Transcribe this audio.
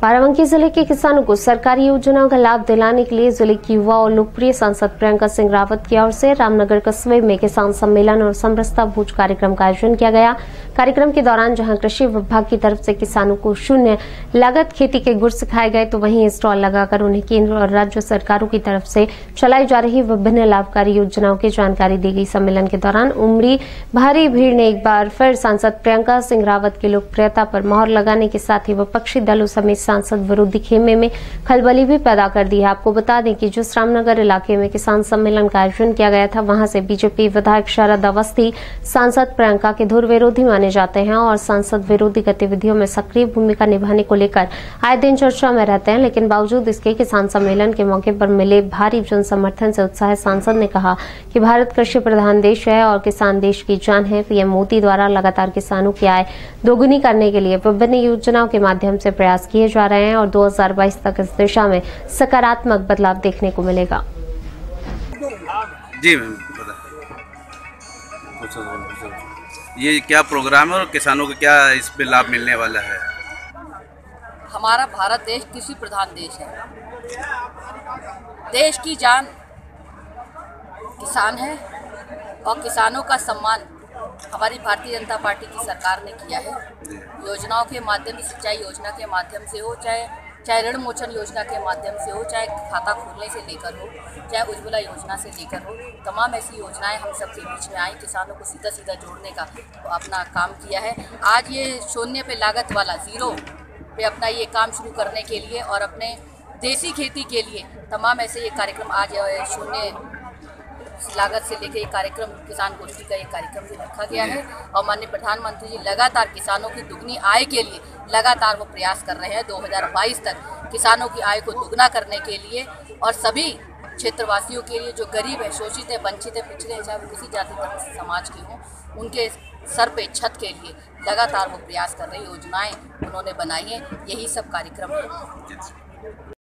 बाराबंकी जिले के किसानों को सरकारी योजनाओं का लाभ दिलाने के लिए जिले की युवा और लोकप्रिय सांसद प्रियंका सिंह रावत की ओर से रामनगर कस्बे में किसान सम्मेलन और समरसता भोज कार्यक्रम का आयोजन किया गया। कार्यक्रम के दौरान जहां कृषि विभाग की तरफ से किसानों को शून्य लागत खेती के गुर सिखाए गए, तो वहीं स्टॉल लगाकर उन्हें केंद्र और राज्य सरकारों की तरफ से चलाई जा रही विभिन्न लाभकारी योजनाओं की जानकारी दी गई। सम्मेलन के दौरान उमड़ी भारी भीड़ ने एक बार फिर सांसद प्रियंका सिंह रावत की लोकप्रियता पर मोहर लगाने के साथ ही विपक्षी दलों समेत सांसद विरोधी खेमे में खलबली भी पैदा कर दी है। आपको बता दें कि जिस रामनगर इलाके में किसान सम्मेलन का आयोजन किया गया था, वहां से बीजेपी विधायक शरद अवस्थी सांसद प्रियंका के धुर विरोधी माने जाते हैं और सांसद विरोधी गतिविधियों में सक्रिय भूमिका निभाने को लेकर आए दिन चर्चा में रहते हैं। लेकिन बावजूद इसके किसान सम्मेलन के मौके पर मिले भारी जन समर्थन से उत्साहित सांसद ने कहा कि भारत कृषि प्रधान देश है और किसान देश की जान है। पीएम मोदी द्वारा लगातार किसानों की आय दोगुनी करने के लिए विभिन्न योजनाओं के माध्यम से प्रयास किए जा रहे हैं और 2022 तक इस दिशा में सकारात्मक बदलाव देखने को मिलेगा। जी मैम, ये क्या प्रोग्राम है और किसानों को क्या इस पे लाभ मिलने वाला है? हमारा भारत देश कृषि प्रधान देश है। देश की जान किसान है और किसानों का सम्मान हमारी भारतीय जनता पार्टी की सरकार ने किया है। योजनाओं के माध्यम से, सिंचाई योजना के माध्यम से हो, चाहे ऋण मोचन योजना के माध्यम से हो, चाहे खाता खोलने से लेकर हो, चाहे उज्ज्वला योजना से लेकर हो, तमाम ऐसी योजनाएं हम सबके बीच में आई। किसानों को सीधा सीधा जोड़ने का अपना काम किया है। आज ये शून्य पे लागत वाला, जीरो पे अपना ये काम शुरू करने के लिए और अपने देसी खेती के लिए तमाम ऐसे ये कार्यक्रम आज शून्य लागत से लेकर ये कार्यक्रम, किसान गोष्ठी का ये कार्यक्रम भी रखा गया है। और माननीय प्रधानमंत्री जी लगातार किसानों की दुगनी आय के लिए लगातार वो प्रयास कर रहे हैं। 2022 तक किसानों की आय को दुगना करने के लिए और सभी क्षेत्रवासियों के लिए जो गरीब है, शोषित है, वंचित है, पिछड़े हैं, चाहे वो किसी जाति धर्म समाज के हों, उनके सर पे छत के लिए लगातार वो प्रयास कर रही योजनाएं उन्होंने बनाई हैं। यही सब कार्यक्रम है।